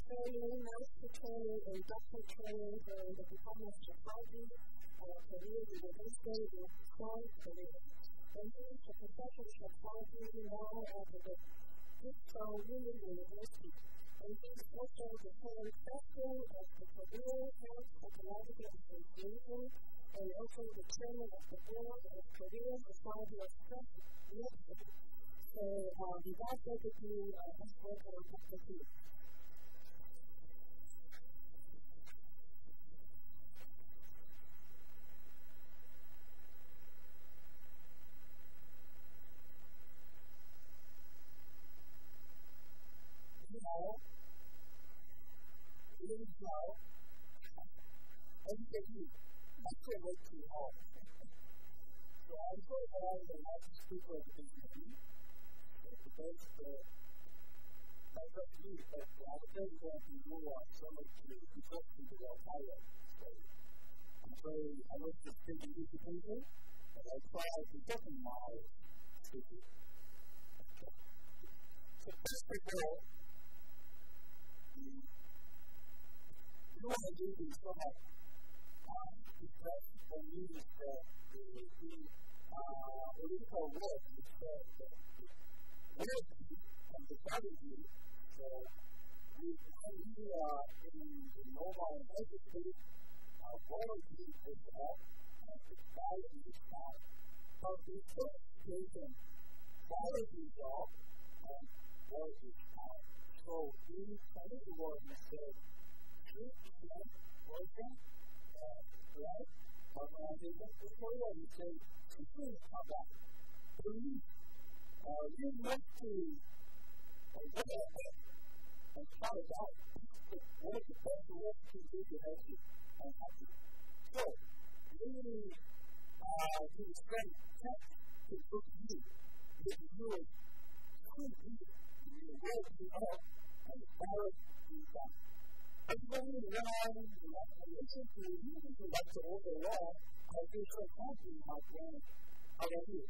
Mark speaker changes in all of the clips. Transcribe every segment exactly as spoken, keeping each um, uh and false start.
Speaker 1: training, master training, and doctor training during the Department of Psychology, uh, Korea University with Seoul, Korea. And he is a professor of psychology now at the Seoul University. And he is also the current president of the Korea Health Psychological Association and also the chairman of the board of Korea Society of Stress Medicine. So, uh, without further ado, uh, let's welcome Doctor Q.
Speaker 2: Well, education, that's a way too hard. So I'm so glad that I can speak with the community. Because the that's up to you, but I would say that you know what so much to be talking to the entire state. And so I was just thinking education, and I tried to talk in my speaking. So first of all, you want to do this so much um, because for me is that the, the uh, political work is that the work and the strategy. So we we are in the normal education, our quality is up and the quality is down. But in this education, quality is up and quality is down. So we try to work instead. Working, uh, right? Organization, before you say, something about belief, uh, you want to uh, look at it and try it out. What is the best way to do to help you and happy? So, really, uh, to spend time to look at you, if you could be, you will be up and follow you down. Everybody around, you know, I listen to you, who like to overall, I feel so happy about them. How about you?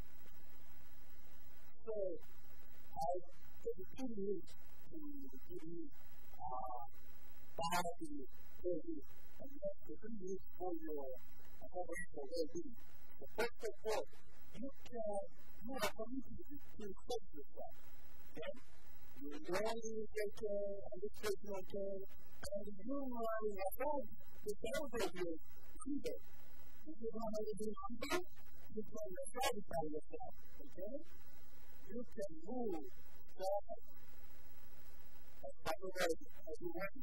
Speaker 2: So, I take a few minutes to give you uh, five to thirty, and that's the few minutes for your overall well-being. So, first of all, you can, you are committed to set yourself. Okay? You're learning education, educational care, and you are in a home to celebrate your freedom. If you don't know how to do something, you can satisfy yourself, okay? You can move forward as far away as you want.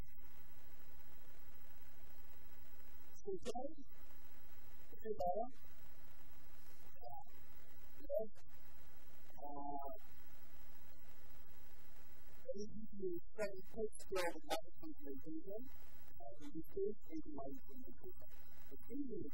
Speaker 2: Okay? Is it better? Yeah. Yes? Uh, you spend take care of mindful meditation, and you take in mindful meditation. The thing is,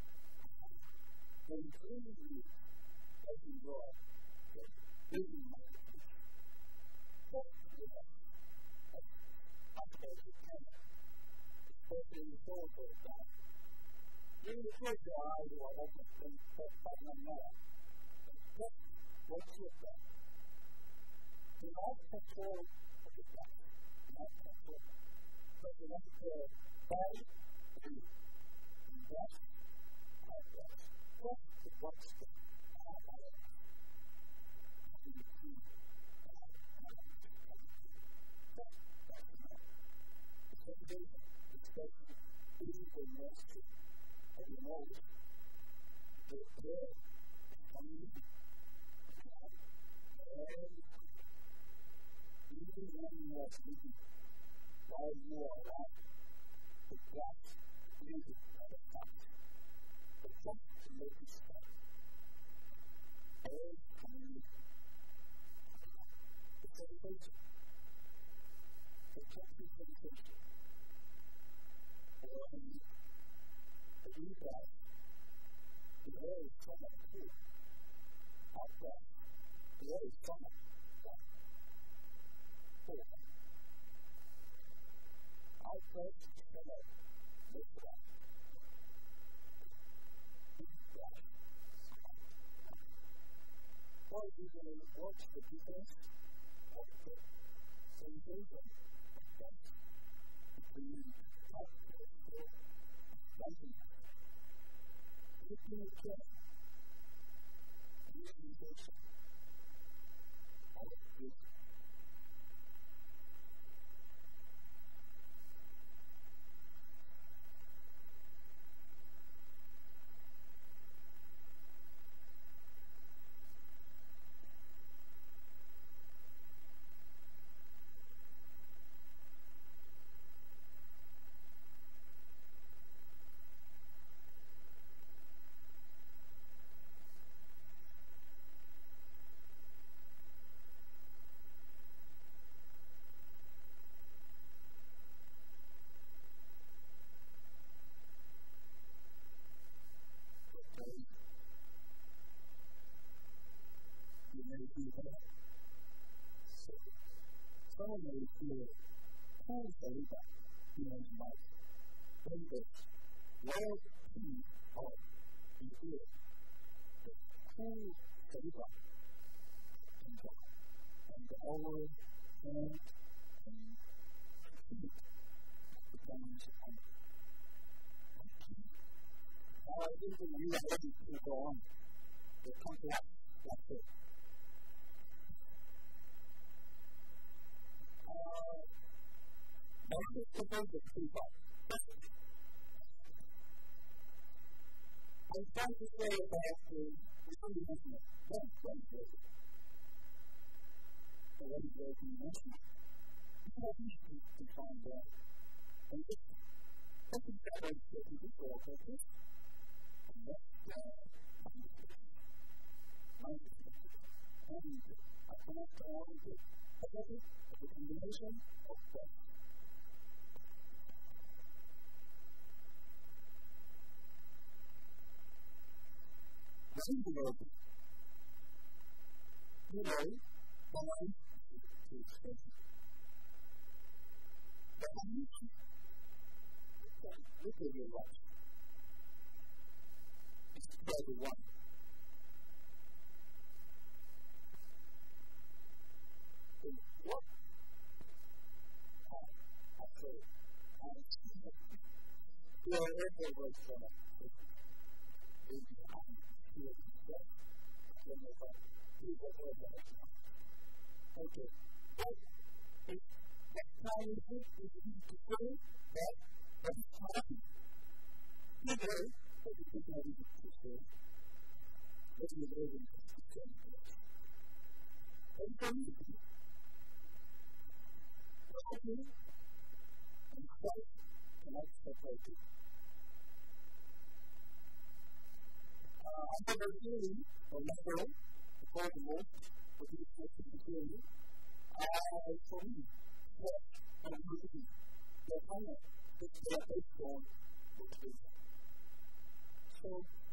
Speaker 2: when you as you go, taking mindful meditation, that's the after you can, especially in the soul of God. When you close your eyes, you are open to step by one more. Just watch yourself. Do not control the breath. Do not control it. But you want to body, breathe, and breath, out breath. Breath is what's the out breath. And you breathe, out breath. That's enough. The meditation is basically physical mastery of your knowledge. The prayer is coming in. And even when you are sleeping, while you are alive, the breath, breathing, never stops. The breath to make you stop. Always coming in. It's meditation. It's just meditation. And the deep breath, the air is somewhat cool. Out breath, the air is somewhat warm. Four. Out breath, somewhat lift breath. Deep breath. Or you can watch the difference of the sensation of Someone who calls the leader in his life, when this world peace or in good, the cool favor and God, and our hand and feet becomes on peace. Now, I think that you are ready to go on. The contract, that's it. I'm just supposed to keep up. I'm trying to say about the unconditional love friendship. The way it goes in the mission. It's not easy to find out. And just something that I said to people are focused. And that's uh, mindfulness. And I cannot tell all of it. I love it as a combination of both. Listen to the you know, the life to express it. But I need to look at your life. It's the one. And what? I say, I yeah, everything was uh, okay. But if that time is good, if you need to put it, that, that's fine. You know, but you think I need to say, but you know, you need to say it. And for me, okay, and Christ cannot separate it. Uh, I never really, or never, before the most, but you can see the theory. Uh, for me, what I'm looking at, the kind of things that are based on motivation. So,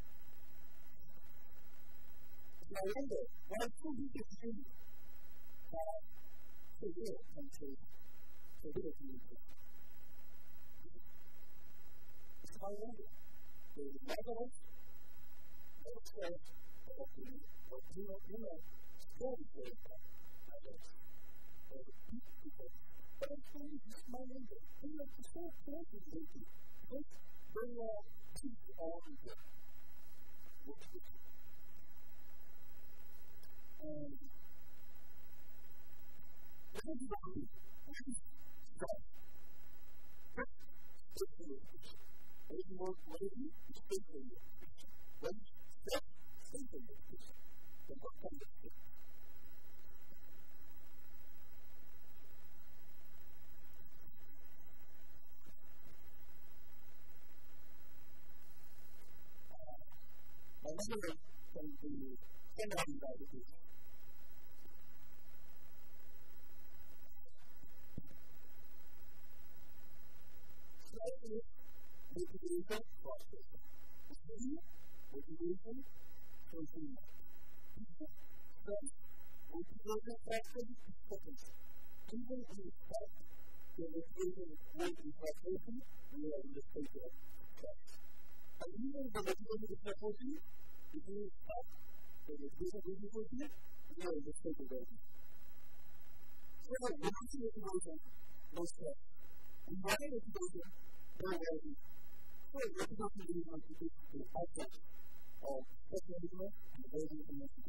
Speaker 2: I wonder, what I'm so eager to see, uh, to hear and to, to hear it in the It's my wonder. There's another It says, oh, you know, you know, stories like that, I guess, or the people, but I'm saying, it's my wonder, you know, the story changes with you, because they all teach all of them, which is, and, this is what we, this is stress, this is spiritual, what is more, what is it, it's spiritual, what is Yes, something like this. The book comes with it. Another can be similarly like this. Slightly motivation process. Motivation, fulfillment. Stress, motivation factor, focus. Even in the fact that the motivation weight is frustration, we are in the state of stress. And even the motivation is frustration, if you stop the motivation is frustration, we are in the state of stress. So, what is motivation? no stress. And why is it very well? So, reputation is going to be the output of specialism and early information.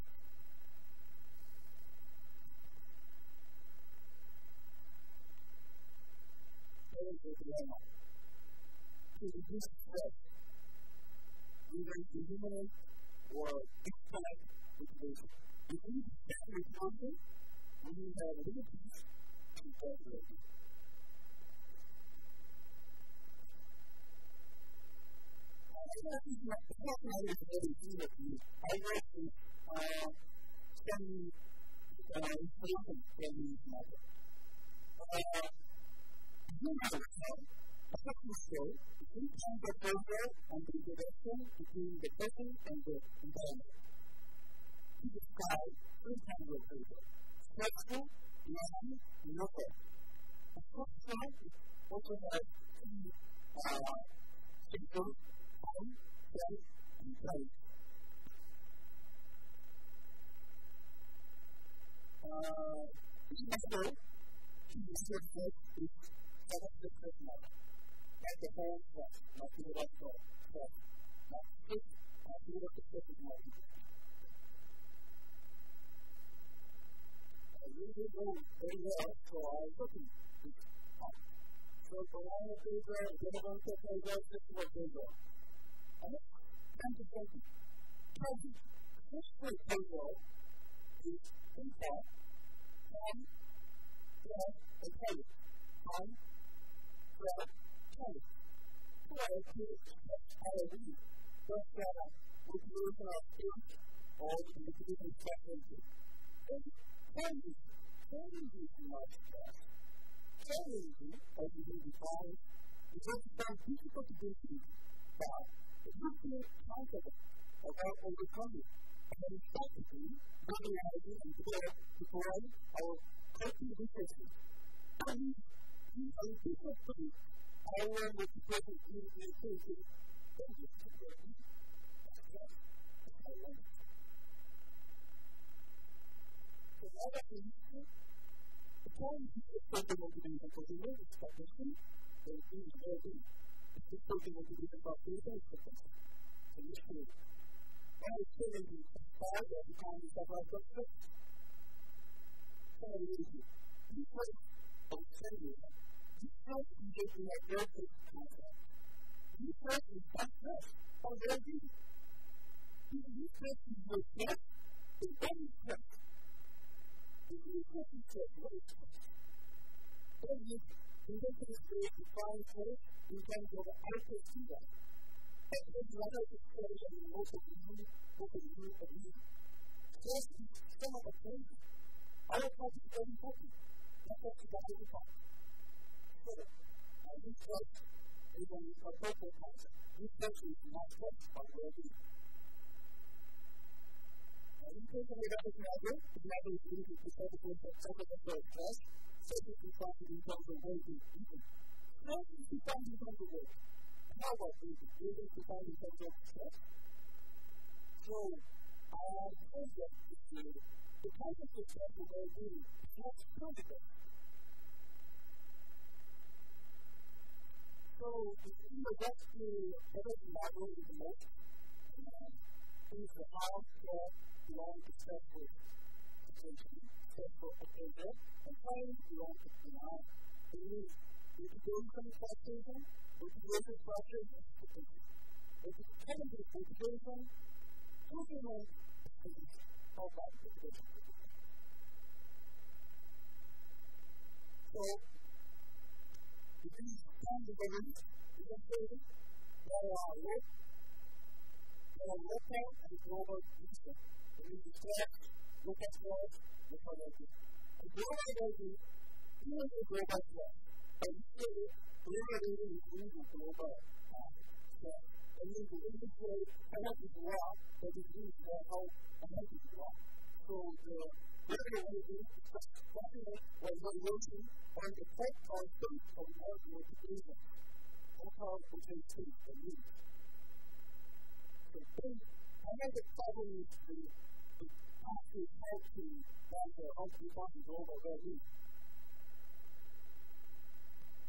Speaker 2: That is the dilemma. To reduce stress, either eliminate or expedite motivation. If you expect motivation, when you have a little piece, you don't do it. I think it's not the whole thing is very easy to use. I read uh, some uh, information from these methods. Uh, you know, a second show, we can get over on the interaction between the person and the environment. To describe three kinds of paper: stressful, long, and local. A first show also has two uh, simple, fun, play, and play. Uh, this method is stressful is seven different models. Not the whole stress, not the electoral stress, not six, not the specific model. I really know very well, so I was looking at this part. So for all of these, the other ones that they go, this is what they go. And it's time to think. Present. This first payroll is impact, time, stress, and credit. Time, stress, credit. So I feel stress all of these. Just that with the reason of spirit, or the individual spectrum. And changes, changes in my stress. Changes, as you can define, is just very difficult to do things. But if you feel confident about overcoming and effectively recognizing and deploying our coping resources, that means you are different things. I learned with the person who is in the thinking, don't just do that. That's right. That's how I learned. So now that we use it, the point is to take the motivation for the new expectation, and it is very good. It's to take the motivation for the new expectation. So you should. Now it's still in the start of the time is about the first. So I really do. This was a failure. This was engaging a very good concept. This was in fact first. Oh, very good. If this person was first, it's very first. If this person says, what is first? Then you can get to this way to find first in terms of the outer feedback. But there's another expression in most of the new, most of the new of you. First is some of the things. Our part is very important. That's what you got to do. So, and this first is an appropriate concept. This person is not first, but will be. And in case of the other scenario, the scenario is limited to seven percent of the stress, second is found in terms of weight even. First is defined in terms of weight. How about this? Is it defined in terms of stress? So, our concept is to the concept of stress will very good. That's critical. So, if you go back to everything that goes with the most, is the how stress belongs to stressful situation, stressful behavior, and how belongs to deny. It means if you go from frustration, motivation, frustration, expectation. If you come into motivation, implement expectation. How about motivation? So, if you come to the release, you can say that our work, our workout, and global system. It means the stress, look at stress, look at energy. And global energy, even the global stress, and still, global energy is really global stress. It means the industry energy is raw, but it means that how energy is raw. So the global energy is definitely or motivation or the effect or state of motivation. That's how we can see the need. So then, another problem is to actually help to answer how to define global well-being.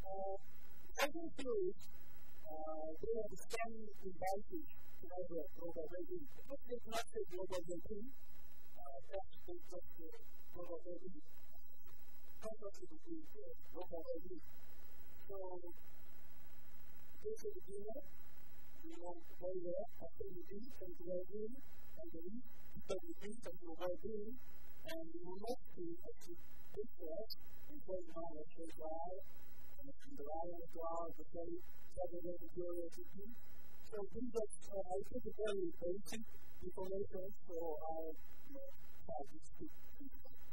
Speaker 2: Uh, I think theories, uh, they have some advantage to measure global rating. This is not the global rating. Uh, that's just the global rating. Contrast to the global rating. So, this is the data. We know very well after the D and the well-being, and the E, after the D and the well-being, and we will not be actually different in terms of our H I, and the line of our, the very several material system. So these are, uh, I think, very basic information for our practice to do.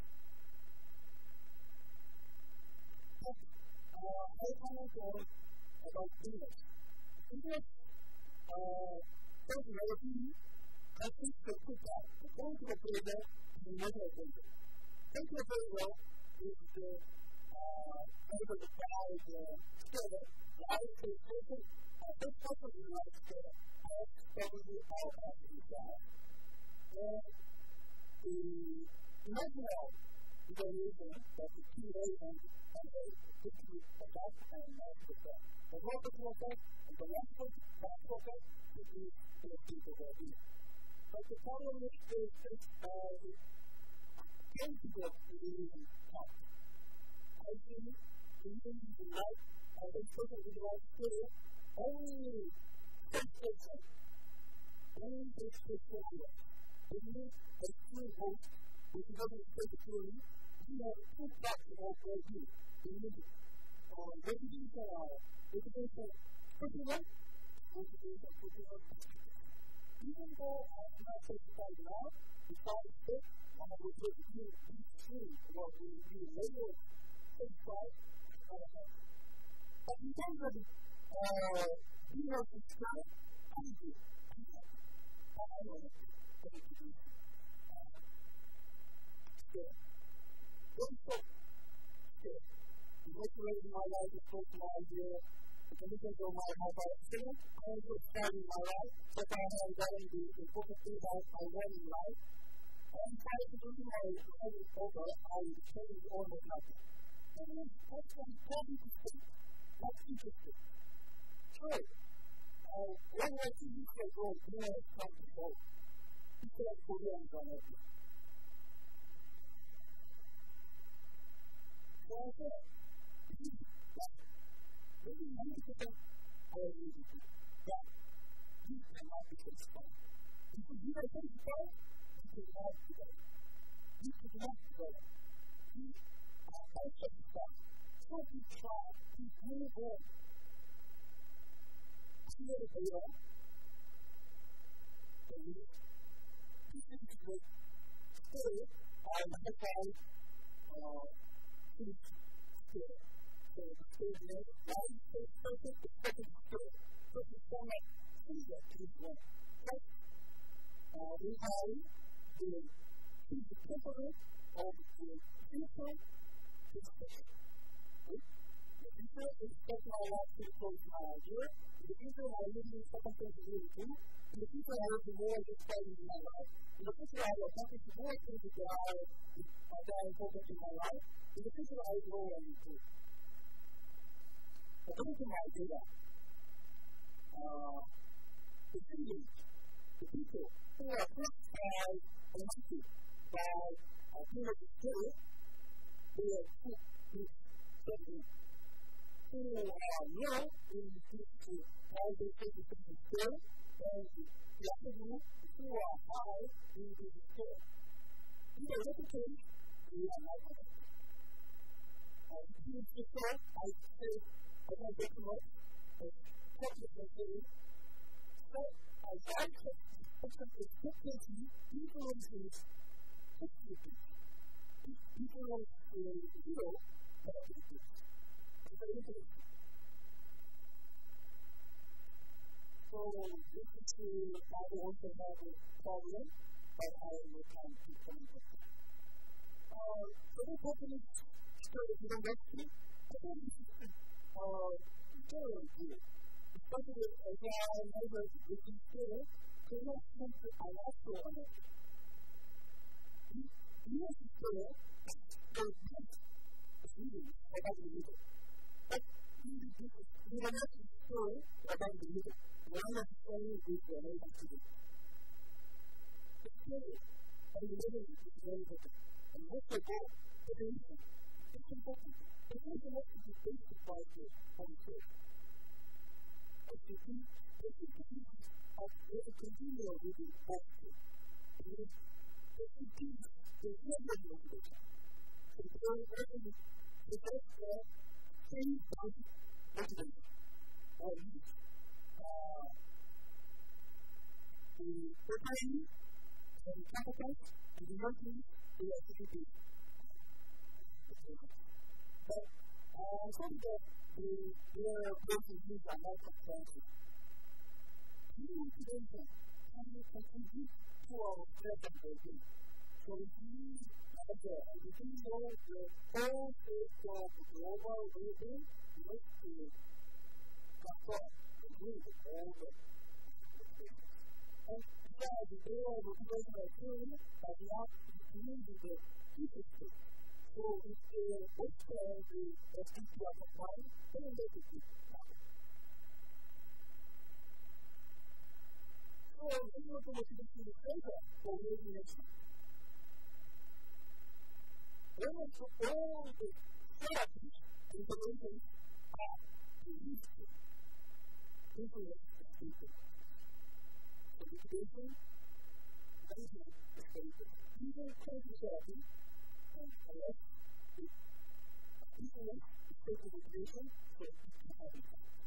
Speaker 2: Uh, I comment on about business. Business, uh, first of all, I think the two parts. Going to the data and measure data. Going to the data is the uh, kind of the power of the scale. The outside station, uh, this person is not scale. That's probably all of the inside. And the measure evaluation that the P A and the fifty attack and measure the the vertical effect and the lateral effect is the people that do. But the problem is this is uh, the principle of the top. I think the using the light and the person with the right skill only six percent. Only six percent. If you a true host, which is not a state of theory, you have two parts of all four views. You need uh, residential, uh, residential particular, residential particular. Even though I'm not certified now, the five steps, and I will take you to see what we do later, certified, uh, but in terms of, uh, you know, the skill, I do. I don't know. What do you do? Skill. What is it? Skill. Motivating my life is both my idea. The conditions of my life are excellent. I also started my life, but I have gotten the important things that I want in life. And prior to doing my life is over, I changed almost nothing. And that's what I'm trying to think. That's interesting. Sure. Uh, when I see this guy go, you know, it's time to go. It's like Korean dramatic. So I said, maybe ninety percent I agree with you. But you cannot be satisfied. Because you are satisfied, you cannot do that. You cannot do that. You are unsatisfied. So you try to move on. See what they are? And you this is the still I have uh teach still. So the still is why you say perfect the second still. So the format is that is one. Right? Uh we have the teach the temperament of the future discussion. The future is taking our life to close my idea. In the future, I will use circumstances really too. In the future, I will be more excited in my life. In the future, I will accomplish more things that are, that are important in my life. In the future, I will grow and improve. According to my data, uh, the students, the people who are classified and active by a period of school, they are put in certain who are low in the all the cases of the school, and the other group who are high in the school. In the latter case, we are not connected. And in the school, I say, I want to come up with public activity. So, I like to put up the frequency influences technically. Influence the zero, but it is. So, this is the I also have a problem, but I will come to some of it. Uh, so this happening still in the next week, I think this is uh, very good. Especially as I measure the still, to not think that I also am it. You still, there's not a reason about the leader. But You will not be sure about the leader. One of the only things that I have to do. The spirit and the living is very important. And what's the goal? The reason. It's important. It's not enough to be basic by the on faith. As you see, this is the piece of the continual living posture. It is the piece of the living motivation. So the very person is just the same body motivation. Or needs. Uh, the preparing and the competence and the working we have to do. But uh, some of the their places use are not substantial. You motivation can contribute to our present working. So if you have the if you know the whole state of the global well-being, you have to control agree with all the things. And besides, the real motivation of doing are not using the future. So if the what's called the S D P of the mind, then they make it happen. So in order to motivate the data for moving action, almost all the therapies and interventions are used to influence the people. So motivation, management is very good. Even cognitive therapy and arrest is influence the state of motivation for the habit.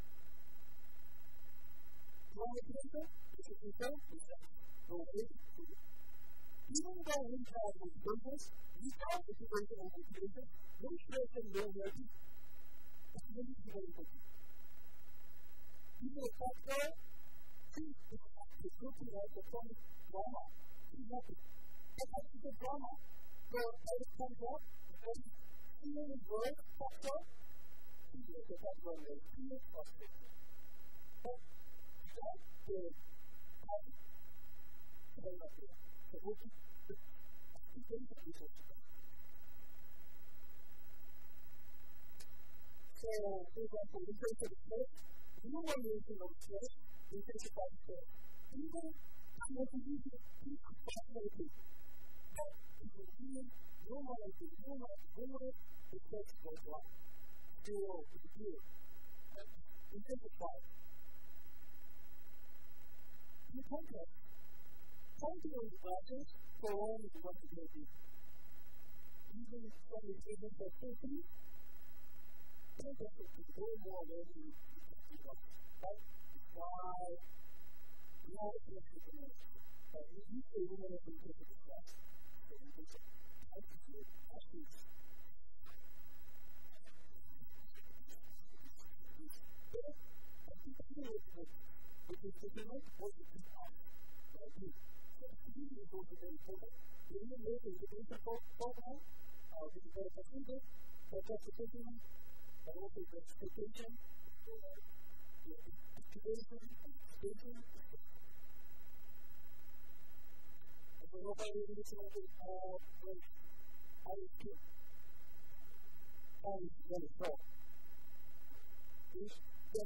Speaker 2: Wrong motivation is a result of that. No way to do it. Even though we have motivations, without motivation and motivation, no person knows where to be. It's really very important. Even a factor, see, it's looking at the comic drama. See nothing. But after the drama, the edit comes up, and seeing the word factor, see the factor may feel frustrated. But without the habit, they're not there. So what is the application of research? So, for example, in terms of the church, no one using of stress, we think about stress. Even when we use it, we could possibly but if we use normalizing, normalizing, normalizing, the stress goes up. Zero is zero. And we simplify it. In the context, functional classes for all is what it may be. Even from the table for thinking, context is way more than you but why now it's not the most. But we usually want to be able to class. So we just have to do it. Actually, I think the thing is that because if you make what you can have, like you, so it's really important to important. You even make a difficult program, uh, with the procedure, but that's the thinking, but also the expectation, the activation, and extension. And so nobody really something uh like how is it? How is it going to go? Is that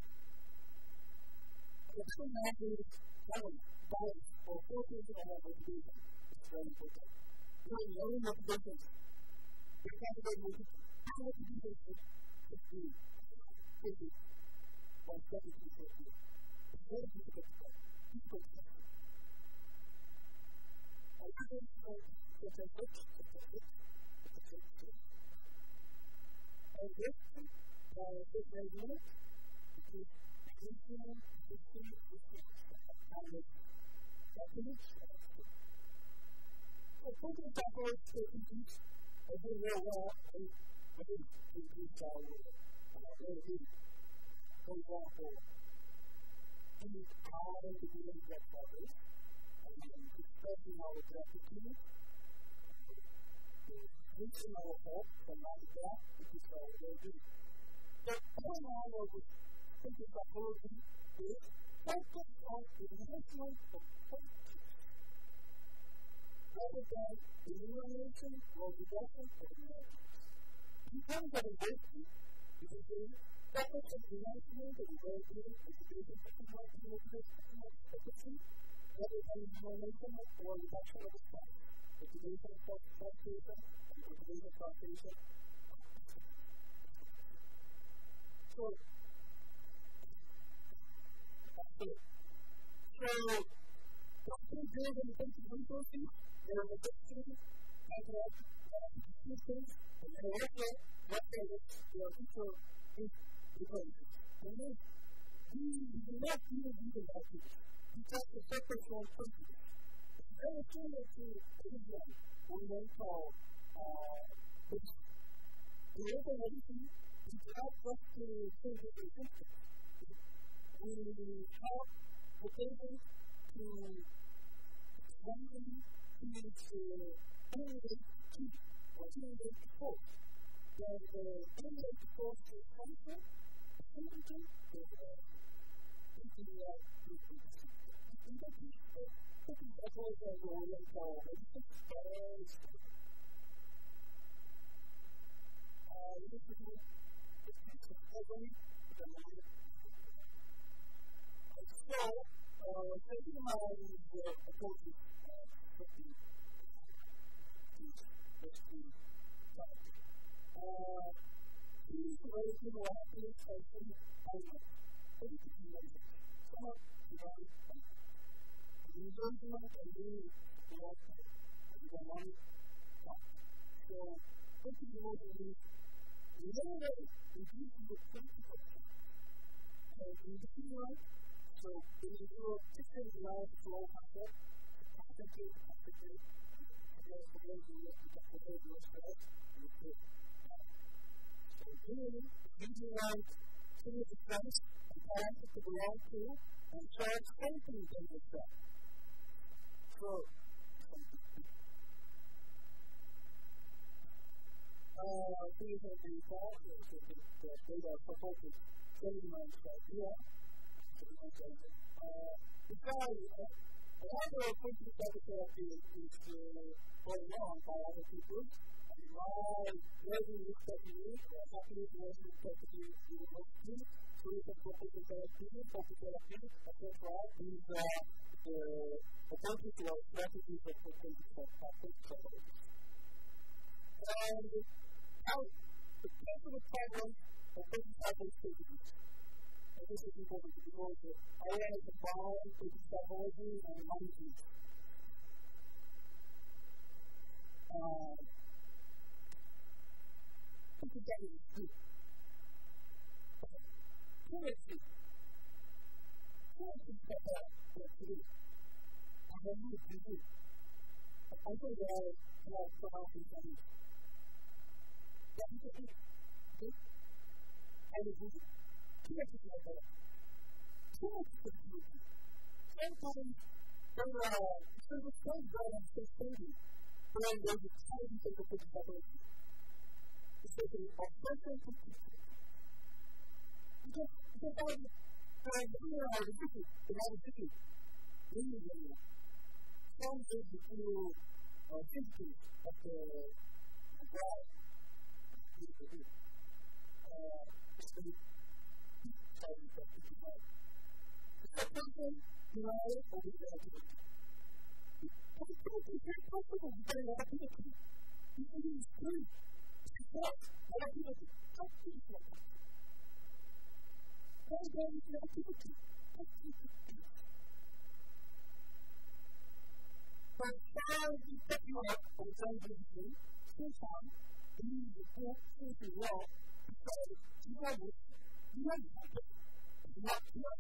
Speaker 2: the two measures balance balance or focus on our motivation is very important. You know, the only motivation the category motivation how motivation is to do or seventy percent. It's very difficult to get. Difficult to get. I think it's a good, it's a good, it's a good thing. And this, uh, this very minute, it is fifteen, fifteen, fifteen, and it's happiness. So, thinking about those strategies, I do know well, and I think it's our well-being. For example, in how to be in that others, and expressing our gratitude, reaching our hope from our death, which is our well-being. But all I was thinking about well-being is focus on the enhancement of qualities, rather than elimination or reduction of emotions. In terms of emotion, it is
Speaker 1: separate from the announcement that we go through the division of the market and the division of the efficiency, whether it's any formation or reduction of the stock, the division of taxation and the division of taxation. So, that's it. So, what's the good and basic resources? There are the efficiency, and the systems, and the also what they are future equations. And then, we do not even do the actions. We talk to separate from principles. It's very similar to Islam, what we then call this. The open edition is not just to change the systems. We help the patient to randomly choose the only key or only force. That the only force is function, the function is the in that case, this is a whole thing where we can call it the stars. Uh, this is the piece of heaven, the light. So, uh, taking on the approaches of fifty, these fifty types. Uh, these ways of acting are pretty common. Pretty common. Some of the ones that the engagement and the direction and the one top. So, this is what we need. The other way is using the principle. And in the key one, so when you do a system design flow concept, concentrate, concentrate, and then for those who have to concentrate your stress, you put that. So doing, using one to the defense, and pass it to belong to, and charge anything in the set. So, uh, these are the thoughts, the data supposed to seventy-nine idea. Uh, besides, uh, another question that is going on by other people, and my ready respectively, or happy ready respectively, you will not see, so you can focus on therapy, focus on therapy, et cetera. These are the approaches or strategies of focus on therapy. And now, the personal problem of focus on therapy. And this is important because I want to combine with psychology and management. Uh, this is what we do. Currency. Currency is better than to do. And then you can do. I think there are a lot of problems in it. That is it. Okay? And it's easy. Currency is better. Currency is better. Sometimes there are certain things that are so steady when there's a time to look at the stability. Especially on person to people. Because sometimes when we are the city, the other city, we need to some things to do physically at the ground. Especially starting to think about the person, you know, over the activity. It's very possible to get an activity. You can use food, support, an activity. Don't think like that. Don't go with the activity. Don't think like that. But while you set you up for example, sometimes you need to think something well because you know this, you know this, it's not good.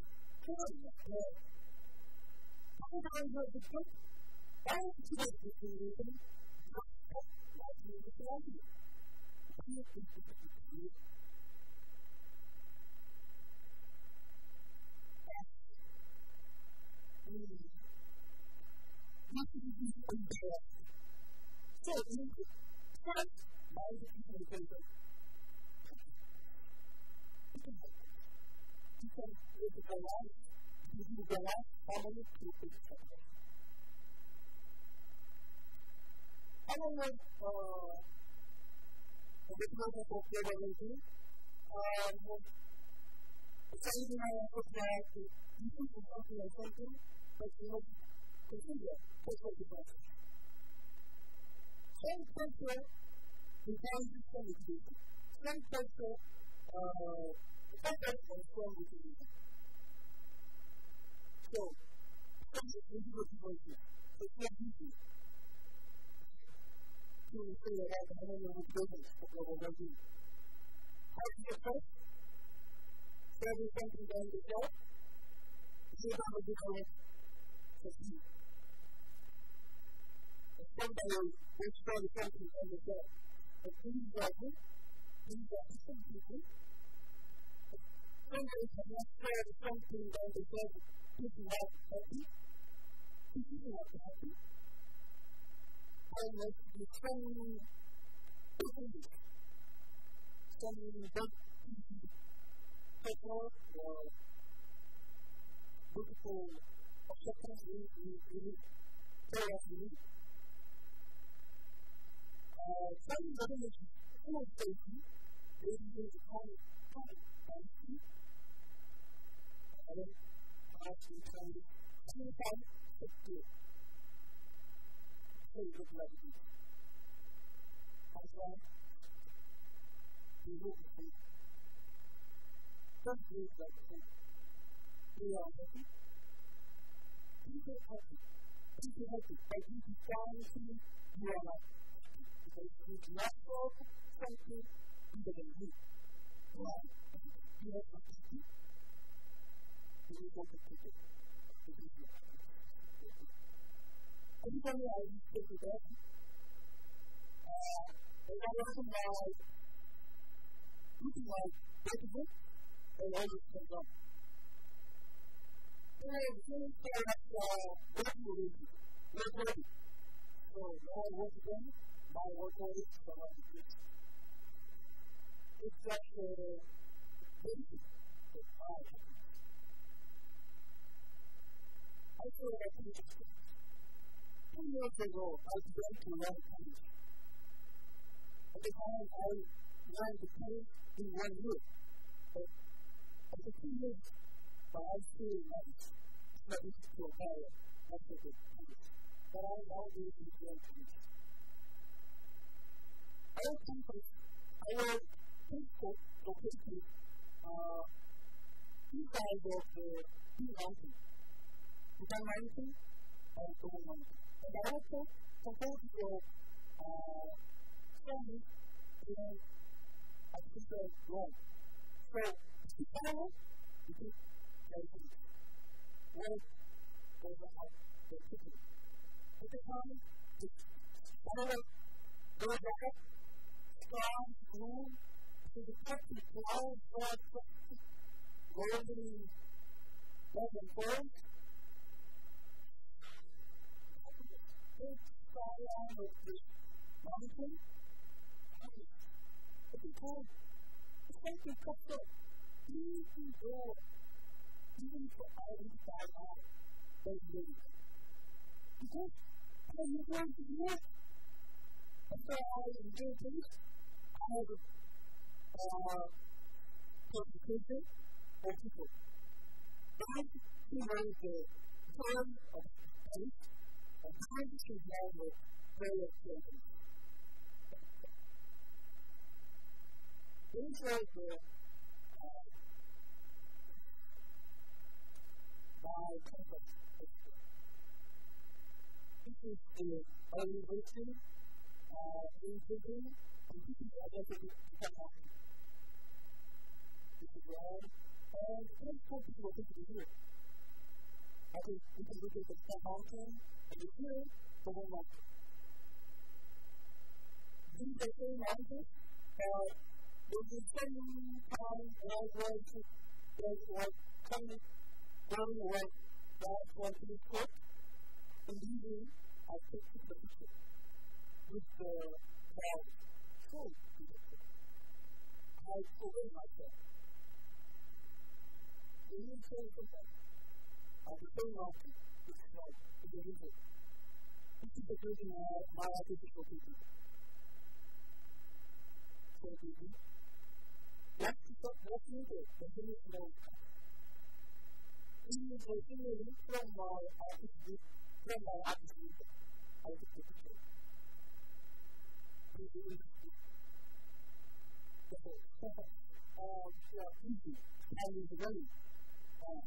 Speaker 1: Sometimes you're the good. I want to make this reason, not like you with the idea. I don't think this is good. What do you do in there? So, you can first, why is it you can do that? You can help. You can look at the life, you can go out, how many people you can help. I don't know, uh, a bit more about what we're going to do. Um,
Speaker 2: the same thing I look at is you think you're talking about something, but you look consider that's what you're talking about. Same pressure is how you send it to you. Same pressure, uh, the pressure is strong with you. So, this is what you're going to do. It's not easy to figure out how many of the business that we're going to do. How do you first? Serving something down the job? See how to do it for you. If somebody wants to do something on the job, if these are good, these are some people. If somebody cannot serve something down the job, people are happy. People are happy. I must be training people. Some big people or beautiful acceptance we need very often. Some of them is full of safety. They need to come come and see. I don't have to tell you. Sometimes it's good. Very good level. As well, we look at it. Don't do it like that. We are happy. People are happy. People are happy. By people down to you, you are not happy. Because it is natural something bigger than you. Why? You are not happy. You will want to take it. It is not happy. Everybody I used to do that. And I wasn't like, looking like beautiful, and always comes up. And I really felt like, working with you, work with you. So, now I work again, now I work with you, so I do this. It's just a basic that I have. I feel like it's interesting. Two years ago, I began to learn Spanish. At the time, I learned to paint in one year. But after two years, but I still learned Spanish to apply it after the Spanish. But I now do it in Spanish. I will campus, I will Facebook location, uh, inside of the two mountains. One mountain and two mountains. And I also support your uh, family in a particular role. So, the family, it is very good. Work goes out the city. At the time, the family goes out, strong, room, to the country, cloud, broad, golden, golden forest. Skyline of the mountain, but because it's like you cut the easy door, even for our inside out, they live. Because when you're going to work, after I do things, I have a uh, qualification of people. That is the term of space. And time should have a very important. These are the uh, my compass. This is the early version, uh, in vision, and this is the identity technology. This is one, and this is what people think to do. I think we can look at the top mountain. And here, the one mountain. These are three mountains, but there's a certain time when I was there's like coming down the way that was to be put, and usually I took the picture with the cloud. So, I forget myself. The new thing is that at the same mountain, it's like, it's a river. This is the building of my artificial people. So, baby, let's stop walking there. The thing is no. in the beginning from my office, from my office, I took the picture. This is interesting. So, um, yeah, easy. Time is ready. Uh,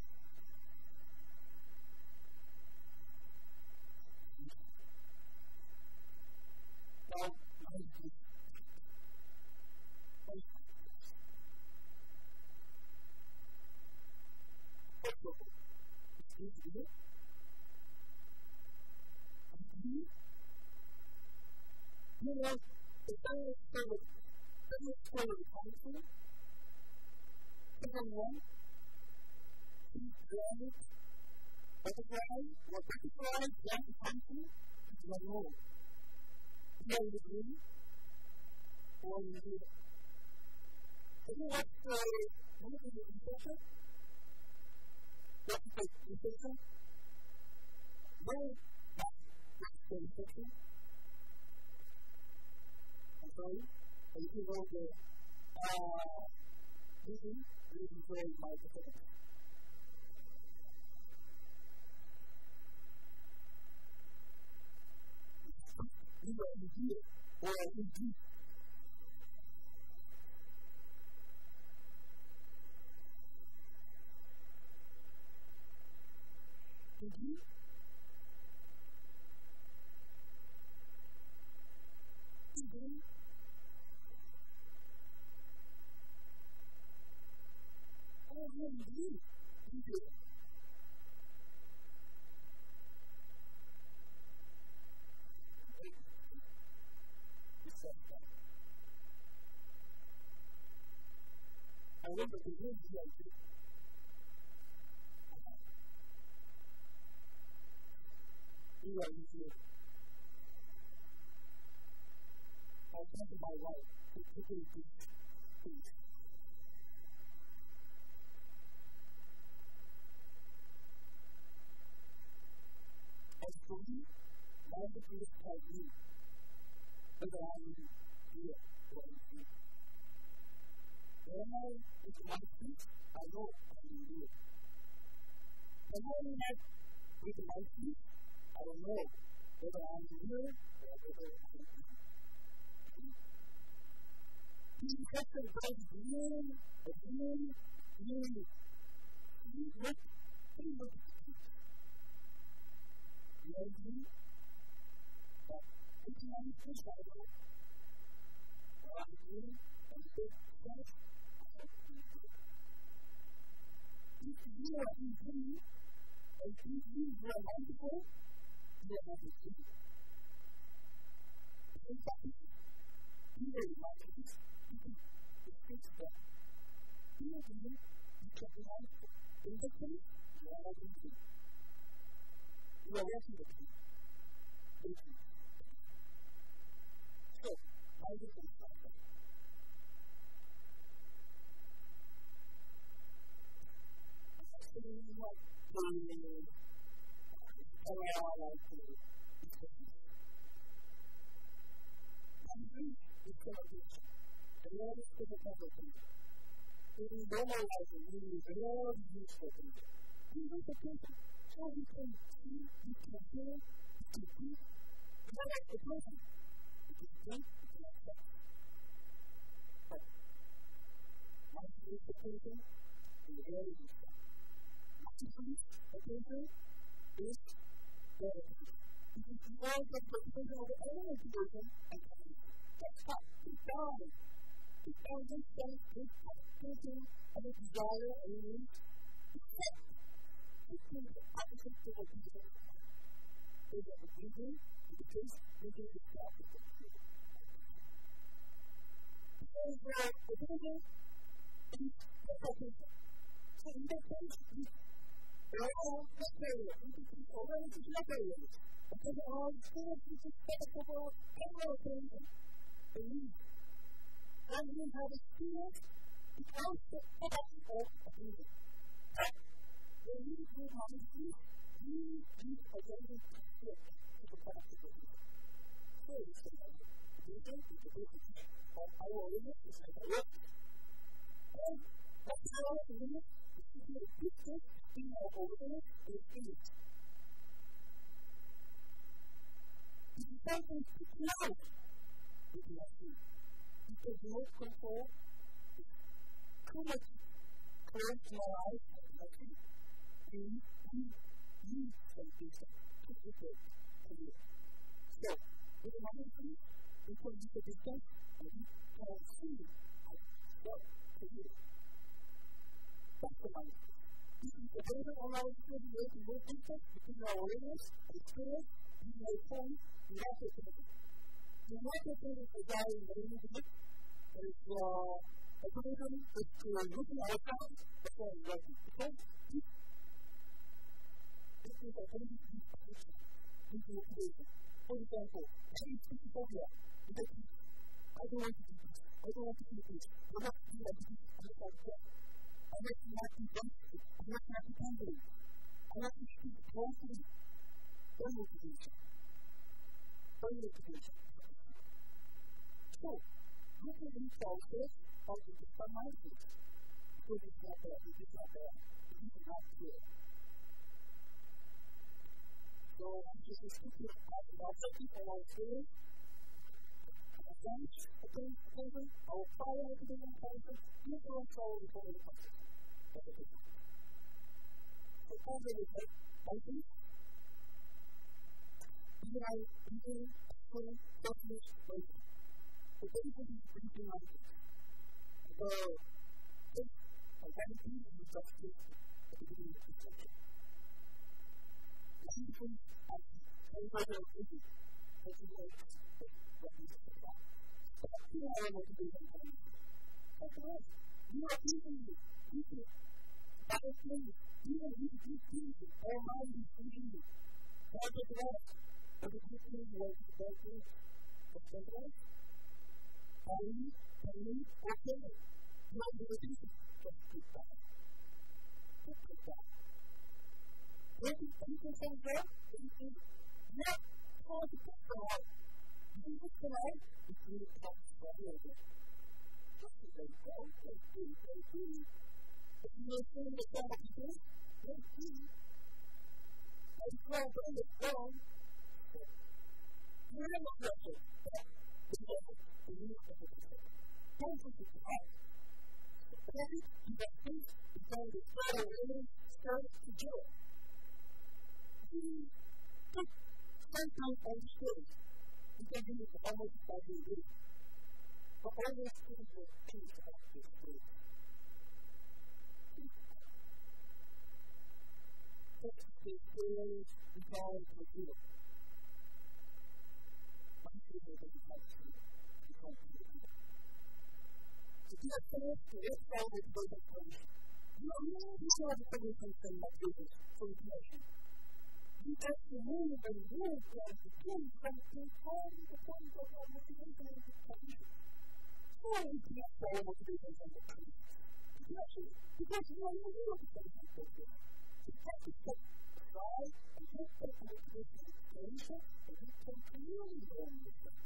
Speaker 2: now, you know, the famous sort of famous sort of country, second one, two grand, butterfly, or butterfly, grand country, is one more. Here in the green, or in the have you watched the movie Inception? What's the Inception? Where is that? What's the Inception? I'm sorry? And if you know the uh, movie, this is where my performance. You are in here, or in here. Did you? Did you? Oh, no, you did. You did. You said that. I remember the room you had to. You are easier. I'll talk to my wife. Particularly please. Please. As for me, I have to do this by you. Whether I will do it or I do it. When I with my feet, I know I will do it. When I have with my feet, I don't know whether I'm here or whether I'm here. These questions don't mean a mean, mean, you look, you look at the feet. You know what I mean? But if you have a fish, I don't know. Or I'm doing, and the big fish, I don't know. If you are in pain, and if you are wonderful, you are not a fool. In fact, you are in my case, you can fix that. You are doing, you can be wonderful. In the case, you are not a fool. You are working with me. Thank you. So, how do you start that? I'm actually not doing Oh, I like to discuss. I'm doing this celebration. And all this is a couple of things. It is normalizing, it is all useful things. And that's the person. So we can see, we can hear, we can see. And I like the person. We can think, we can accept. But, my favorite person is very useful. My favorite person is because the world of the person of all education and that's not the God. The foundation is thinking of a desire and need to set the things that opposite to what people are. They get the thinking, the case, they get the stuff of the people. So the thinking is the focus. So in that case, they're all material. You can see already it's material. Because they're all still susceptible and rotating. They need. When you have experience, you can't sit back or abuse it. But when you do honesty, you need a way to fit to the practice of it. So you say, you think it's a big thing. But I will leave it, it's like a risk. And what's the other thing? It's to be a good thing. female over is eight. If you say things too close, you can have two. Because remote control is too much close to our eyes, like you. You need some distance to report to you. So, if you have anything, you can use the distance and you can see how it's done to you. That's the money. This is the data on our study rate in more distance between our awareness and experience using our phone in market data. The market data is a guy in the internet. There is a algorithm that is looking at ourselves before we write it. Okay? This is a very deep picture. This is a creation. For example, I am speaking phobia. I don't want to do this. I don't want to do this. I don't want to do like this. I don't want to do that. I want to not be sensitive. I want to not be angry. I want to speak closely. Don't motivation. Don't motivation. So, you can reach out this or you can find my things. Because it's not there. It is not there. It is not clear. So, I'm just speaking about the people I feel. I think, I think, I think, I will follow the different places. You will follow the different places. That's a good one. So, all the way, I think, even I, even, actually, doctors, like, the basic is pretty like it. So, this, I want to be in the justice at the beginning of the section. Anything I everybody else is it. That's the way it's what we talk about. But that's the way I want to do something. That's right. You are easily, easily, that is me. You are easily, easily, all mind is easily. God is right. But the good thing was the best thing. What's that right? Are you, are you, okay? You are doing it. Just keep that. Just keep that. Maybe anything comes up, anything, yeah, try to put it out. You just come out, it's really tough to start over. Just as they go, they do, they do. If you assume the quality is, they do. And you can't bring it down. You're in the pressure, but it's over. You need to put it out. Don't put it out. Maybe you got things, you find the start of living, start to do it. Sometimes understood, you can do it almost every week. But always things will change about this week. This is really designed for you. Some people don't like to become people. To do a finish, to get started with the finish, you are really sure the solution from that business for information. You have to move and move and do something from the point of our motivation and motivation. So we can't say motivation from the point. Because you are not able to say something. You have to set aside and just take motivation and inspiration and you can really go on with it.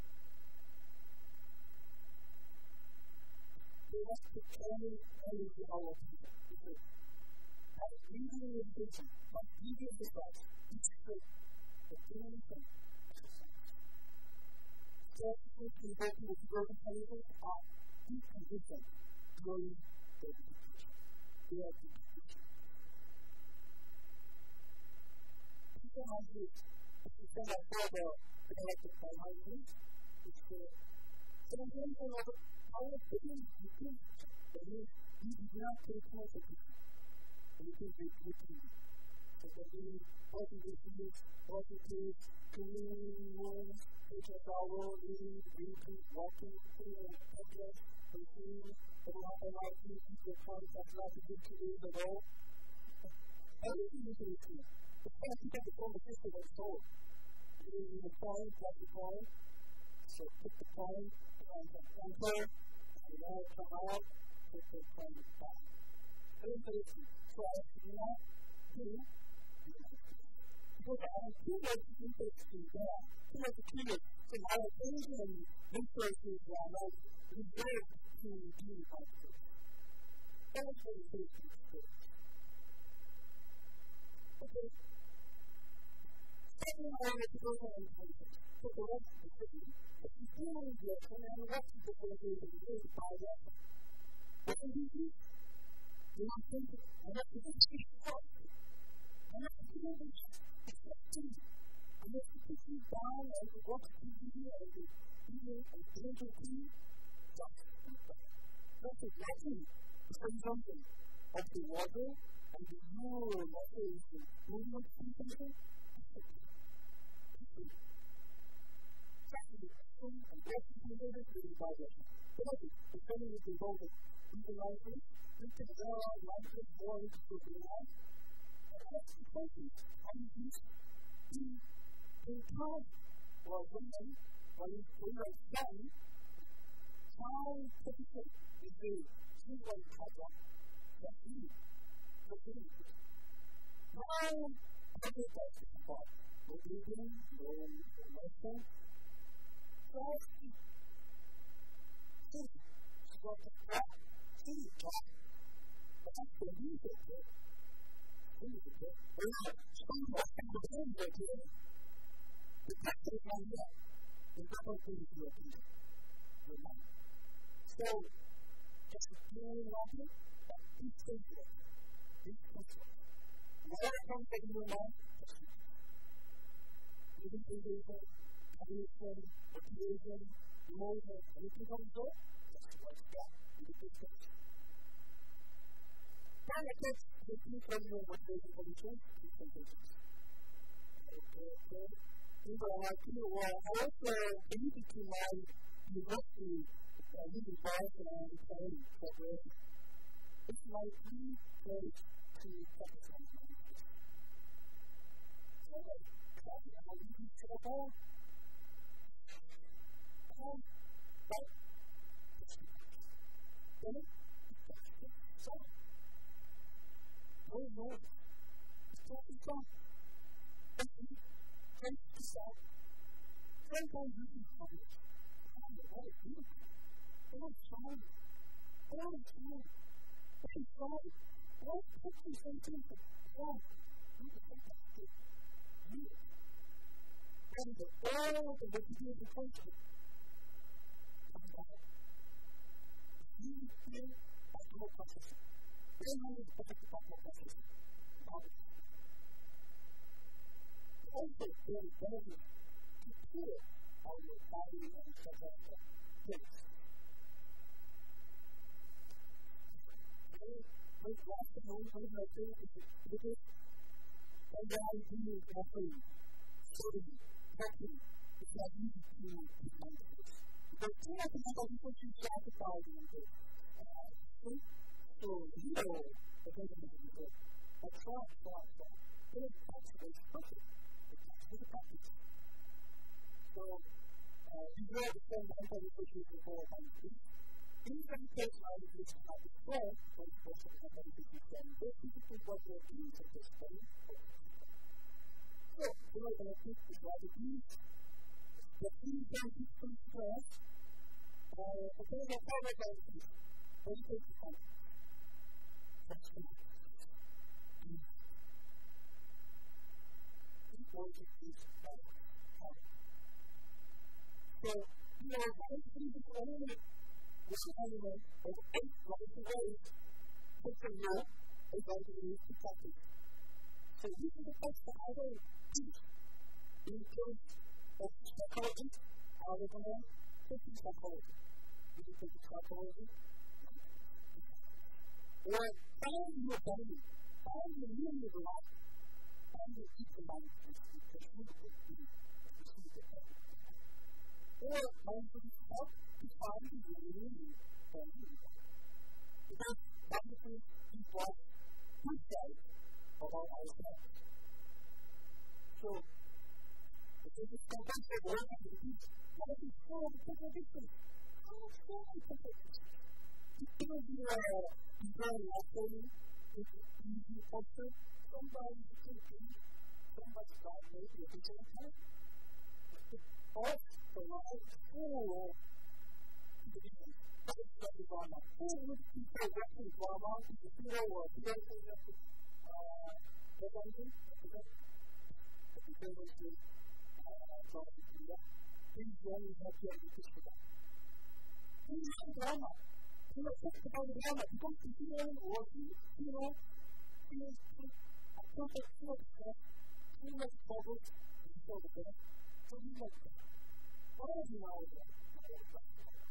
Speaker 2: We have to carry energy all of it. By reading the vision, by reading the thoughts, it's good. The feeling of exercise. Self-truth and working with broken behaviors are deep condition during the education. We are deep condition. People have this. If you send out further elected by my news, it's good. So in terms of our opinion, you think that you do not take care of it. You can be looking so that we all the issues, all the things, community rooms, H S R role, reading, reading, walking, through and address, routine, and all the life people contact not to get to read the role. Everything you can do. The fact you get the conversation of soul. You need the time, like the time. So put the time on the center, and now come out, put the time back. Everything. So I do not do because I have too much interest in that, too much interest in our Asian resources that I have reserved to do like this. That is what it is to experience.
Speaker 1: Okay. Second one is to go ahead and take it. Take the rest of the city. If you do want to get it, and then the rest of the city is to buy that. What can you do? You want to think it? I have to do it. I have to do it. It's up to you. I have to put you down and to watch T V and to do it and drink it to you. Just do that. That's exactly the consumption of the water and the more water is the movement consumption. Secondly, food and water consumption is the vibration. Thirdly, the family is involved in utilizing, integral, lifeless, more into the life. And that's the focus on this in in time or women or in women's time, how typical is the single project that we produce. Now, other types of sport, no breathing, no motion, just see, sport the crowd, see the crowd, but that's the music there. Music there. We're not some of us have the same idea. The practice is not yet. The proper thing is your people. You're not. So, just doing nothing, but each thing is working. Each thing is working. Whatever comes in your mind, just do it. Living condition, cognition, motivation, emotion, anything comes up, just write it down in the big picture. Then I think the key from your motivation condition is conditions. Okay, okay. In the I T or also ability to mind university uh, using bias and training preparation. It's my key place to focus on languages. So, how do you set up all? Um, but, then, so, no, no, it's talking about Thank you, sir. Sometimes you can find it. Oh, what a beautiful. Oh, it's fine. Oh, it's fine. Oh, it's fine. Oh, put me something. Oh, you can take that too. You. And the all the material of the country. Come back. You feel like no processing. You know it's perfect about no processing. About it. Also very important to clear our body and such as things. Very last of all, what I do is because and then I do coffee, sitting, talking, is not easy to keep my face. But too much of what people should satisfy in this. So, you know, the person is good. I try, try, try. It is actually perfect. To the practice. So, uh, you know the same anti-issues before on the street. In some cases, I would use to have the floor, when the person has anti-issues from this, this is what we're doing at this point. So, we're going to keep the strategies. The things that you can stress, uh, the things that are not going to be, what do you take the time? That's good. Going to be better. So, you know, one of the things that I want to was to tell you that there's eight ways to ways to say no is going to be to practice. So, these are the things that I will teach in terms of psychology, how we're going to take in psychology. You can take in psychology. Or find your body, find the meaning of life. And you keep the mind with the beautiful thing that you see the body. Or mindfulness help to find the meaning of you. Because mindfulness is what we say about ourselves. So, if you just come back to the work of the peace, what is it for the contradiction? How much for the contradiction? If you are very likely to use your posture, somebody is thinking, somebody's got maybe a picture of time. Off the right full to the beginning. That is what is on that. Who would people working drama in the hero or hero thing of the uh, what I'm doing?
Speaker 2: Okay? If you go into these young have to have this for that. These young drama. You know, think about the drama. You don't see them working, you know, you know, I don't think too much stuff, too much bubbles, and so the best. So you like that. What else you know about that?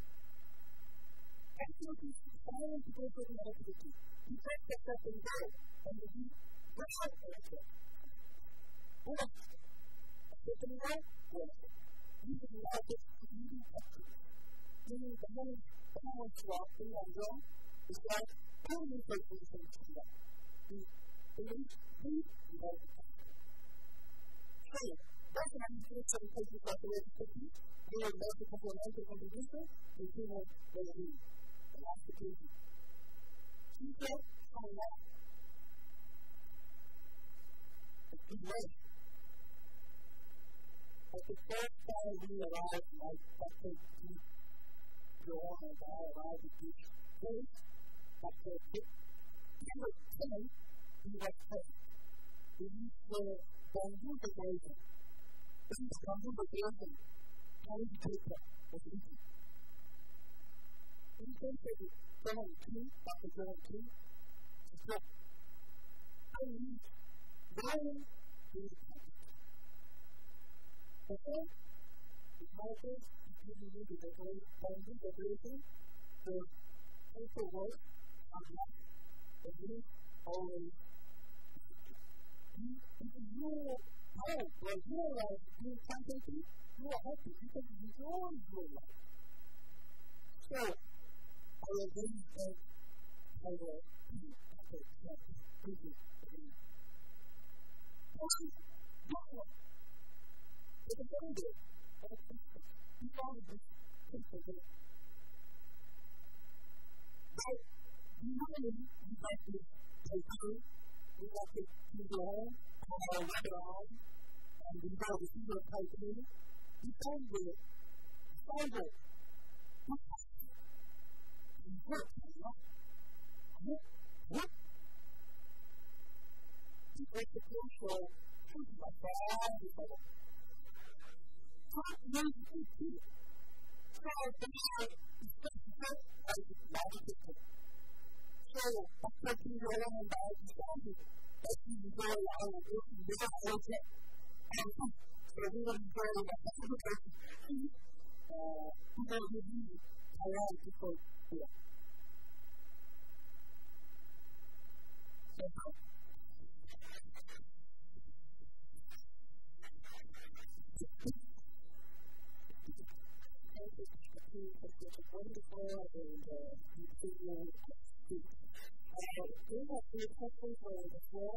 Speaker 2: Activity is silent to go for the activity. You take that step and go, and you do what's up for it. What else? Open it up, yes. You can allow this to be active. Meaning the whole power swap in that zone is like only person can do that. The belief, belief, and that's the time. So, that's why you feel some places like the way to take you. You know, that's a couple of lines of contribution, and you know, they're in. And that's the case. You get coming out. It's good way. At the first time we arrived, my second deep draw and I arrived at this place, after a bit, we were ten, we were ten. We used the bamboo decoration. This is bamboo decoration. Chinese paper was easy. We came to the German two, after German two, to say, I need violin to be practiced. Okay? The characters, if you need to decorate bamboo decoration, the paperwork on that, the leaf always if you know or realize doing something, you are happy because you enjoy your life. So, I will then say, I will be happy to do this. It's a very good. You found this simple thing. But, usually, we like to take two, we like to do the home, or our weather on, and we go to see your type in. You found the fiber. You work, you know? What? What? You break the crucial truth like that, you know? Talk music is too. So, the man is just good as it's magical. So, after you go on and buy the standard, that you go along with it, you go out it, and so we will go on the standard, uh, we will review around the code here. So, it's a wonderful and beautiful speech. Uh, do you have any questions for the floor?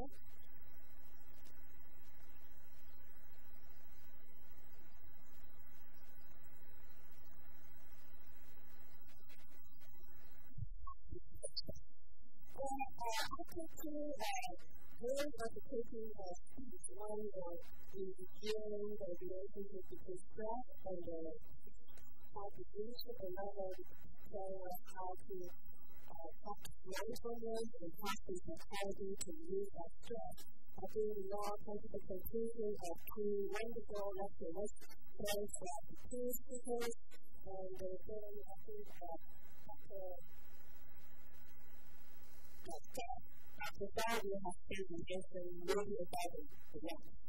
Speaker 2: Well, uh, I think too, uh, very educating uh, speech, one uh, in the hearing the relationship between stress and the how to use it, another tell us how to uh, practice mindfulness and practice psychology to use that stress. I think we now come to the conclusion of two wonderful lectures. Thanks to the two speakers, and then I think that after that, after that, we have taken this and really about it.